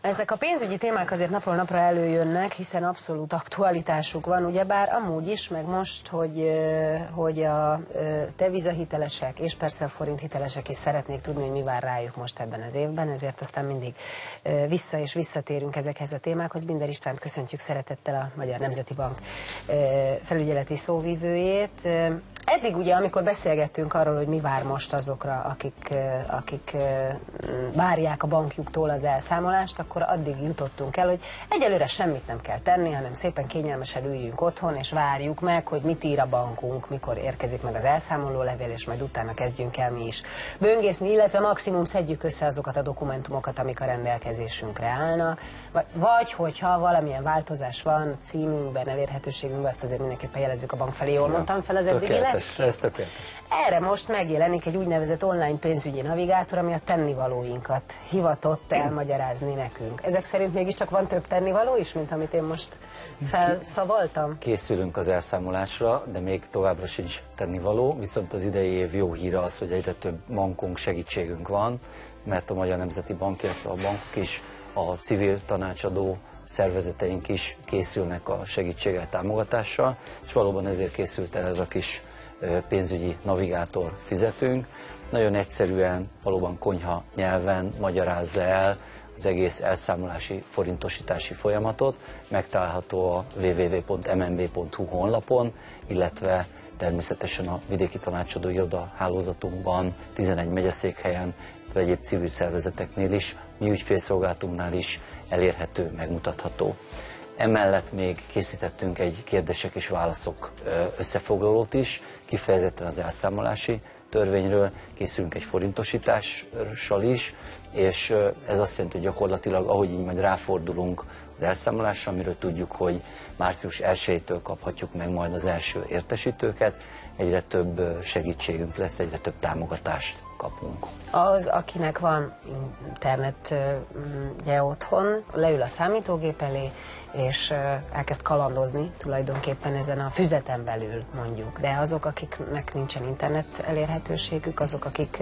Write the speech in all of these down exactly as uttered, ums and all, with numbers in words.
Ezek a pénzügyi témák azért napról napra előjönnek, hiszen abszolút aktualitásuk van, ugyebár amúgy is, meg most, hogy, hogy a devizahitelesek és persze a forinthitelesek is szeretnék tudni, hogy mi vár rájuk most ebben az évben, ezért aztán mindig vissza és visszatérünk ezekhez a témákhoz. Binder Istvánt köszöntjük szeretettel, a Magyar Nemzeti Bank felügyeleti szóvivőjét. Eddig ugye, amikor beszélgettünk arról, hogy mi vár most azokra, akik, akik várják a bankjuktól az elszámolást, akkor addig jutottunk el, hogy egyelőre semmit nem kell tenni, hanem szépen kényelmesen üljünk otthon, és várjuk meg, hogy mit ír a bankunk, mikor érkezik meg az elszámolólevél, és majd utána kezdjünk el mi is böngészni, illetve maximum szedjük össze azokat a dokumentumokat, amik a rendelkezésünkre állnak, vagy, vagy hogyha valamilyen változás van címünkben, elérhetőségünkben, azt azért mindenképpen jelezzük a bank felé. Jól mondtam fel az eddigi le? Ez tökéletes. Erre most megjelenik egy úgynevezett online pénzügyi navigátor, ami a tennivalóinkat hivatott elmagyarázni nekünk. Ezek szerint mégiscsak van több tennivaló is, mint amit én most felszavaltam? Készülünk az elszámolásra, de még továbbra sincs tennivaló, viszont az idei év jó híre az, hogy egyre több bankunk, segítségünk van, mert a Magyar Nemzeti Bank, illetve a bankok is, a civil tanácsadó szervezeteink is készülnek a segítséggel, támogatással, és valóban ezért készült el ez a kis pénzügyi navigátor fizetünk. Nagyon egyszerűen, valóban konyha nyelven magyarázza el az egész elszámolási, forintosítási folyamatot. Megtalálható a double-u double-u double-u pont m n b pont h u honlapon, illetve természetesen a vidéki tanácsadó iroda hálózatunkban, tizenegy megyeszékhelyen, illetve egyéb civil szervezeteknél is, mi ügyfélszolgálatunknál is elérhető, megmutatható. Emellett még készítettünk egy kérdések és válaszok összefoglalót is, kifejezetten az elszámolási törvényről, készülünk egy forintosítással is, és ez azt jelenti, hogy gyakorlatilag, ahogy így majd ráfordulunk az elszámolásra, amiről tudjuk, hogy március elsejétől kaphatjuk meg majd az első értesítőket, egyre több segítségünk lesz, egyre több támogatást kapunk. Az, akinek van internetje otthon, leül a számítógép elé, és elkezd kalandozni tulajdonképpen ezen a füzeten belül, mondjuk. De azok, akiknek nincsen internet elérhetőségük, azok, akik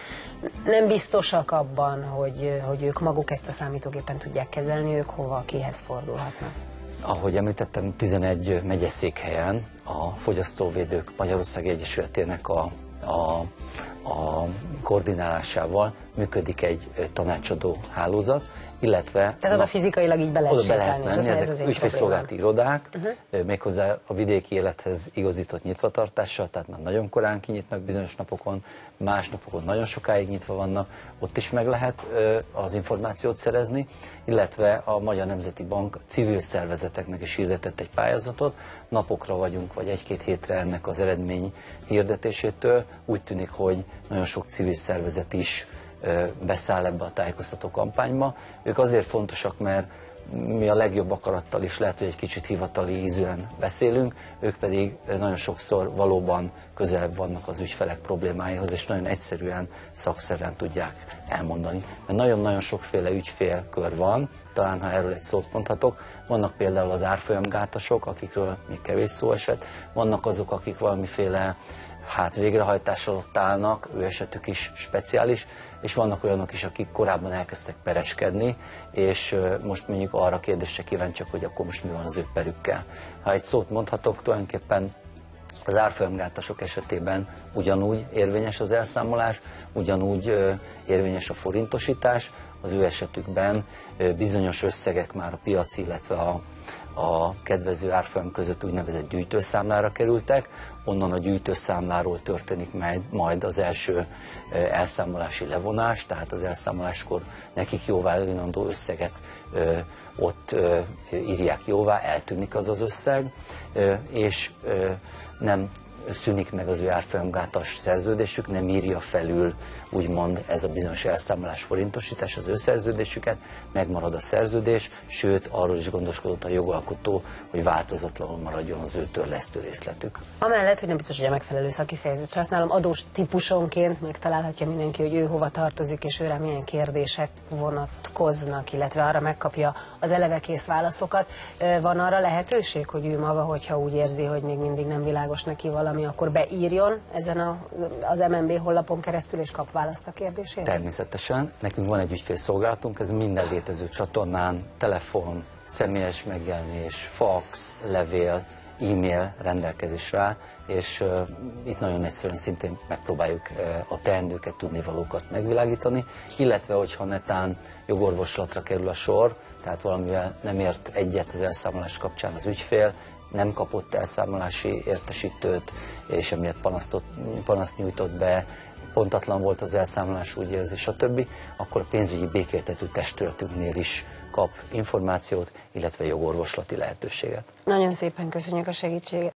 nem biztosak abban, hogy, hogy ők maguk ezt a számítógépen tudják kezelni, ők hova, kihez fordulhatnak? Ahogy említettem, tizenegy megyeszékhelyen a Fogyasztóvédők Magyarországi Egyesületének a, a, a koordinálásával működik egy tanácsadó hálózat, illetve... Tehát oda fizikailag így be lehet oda be lehet menni, menni, ezek ez ügyfélszolgálati irodák, uh-huh. méghozzá a vidéki élethez igazított nyitvatartással, tehát már nagyon korán kinyitnak bizonyos napokon, más napokon nagyon sokáig nyitva vannak, ott is meg lehet az információt szerezni, illetve a Magyar Nemzeti Bank civil szervezeteknek is hirdetett egy pályázatot, napokra vagyunk, vagy egy-két hétre ennek az eredmény hirdetésétől, úgy tűnik, hogy nagyon sok civil szervezet is beszáll ebbe a tájékoztató kampányba. Ők azért fontosak, mert mi a legjobb akarattal is lehet, hogy egy kicsit hivatali ízűen beszélünk, ők pedig nagyon sokszor valóban közelebb vannak az ügyfelek problémáihoz, és nagyon egyszerűen, szakszerűen tudják elmondani. Mert nagyon-nagyon sokféle ügyfélkör van, talán ha erről egy szót mondhatok, vannak például az árfolyamgátosok, akikről még kevés szó esett, vannak azok, akik valamiféle hát végrehajtás alatt állnak, ő esetük is speciális, és vannak olyanok is, akik korábban elkezdtek pereskedni, és most mondjuk arra kérdésre kíváncsiak, hogy akkor most mi van az ő perükkel. Ha egy szót mondhatok, tulajdonképpen az árfolyamgátosok esetében ugyanúgy érvényes az elszámolás, ugyanúgy érvényes a forintosítás, az ő esetükben bizonyos összegek már a piaci, illetve a a kedvező árfolyam között úgynevezett gyűjtőszámlára kerültek, onnan a gyűjtőszámláról történik majd az első elszámolási levonás, tehát az elszámoláskor nekik jóváhagyandó összeget ott írják jóvá, eltűnik az az összeg, és nem szűnik meg az ő árfolyamgátas szerződésük, nem írja felül úgymond ez a bizonyos elszámolás forintosítás az ő szerződésüket, megmarad a szerződés, sőt arról is gondoskodott a jogalkotó, hogy változatlanul maradjon az ő törlesztő részletük. Amellett, hogy nem biztos, hogy a megfelelő szakifejezést használom, adós típusonként megtalálhatja mindenki, hogy ő hova tartozik, és őre milyen kérdések vonatkoznak, illetve arra megkapja az eleve kész válaszokat. Van arra lehetőség, hogy ő maga, hogyha úgy érzi, hogy még mindig nem világos neki valami, akkor beírjon ezen a, az em en bé honlapon keresztül, és kap választ a kérdésére? Természetesen. Nekünk van egy ügyfélszolgálatunk, ez minden létező csatornán, telefon, személyes megjelenés, fax, levél, e-mail rendelkezésre áll, és uh, itt nagyon egyszerűen szintén megpróbáljuk uh, a teendőket, tudnivalókat megvilágítani, illetve hogyha netán jogorvoslatra kerül a sor, tehát valamivel nem ért egyet az elszámolás kapcsán az ügyfél, nem kapott elszámolási értesítőt, és emiatt panasztot, panaszt nyújtott be, pontatlan volt az elszámolás, úgy érzi, stb., akkor a pénzügyi békéltető testületünknél is kap információt, illetve jogorvoslati lehetőséget. Nagyon szépen köszönjük a segítséget.